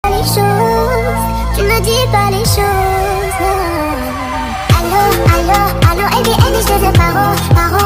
Les choses, tu ne dis pas les choses. Allô, allô, allô, et bien, je te parole, parole.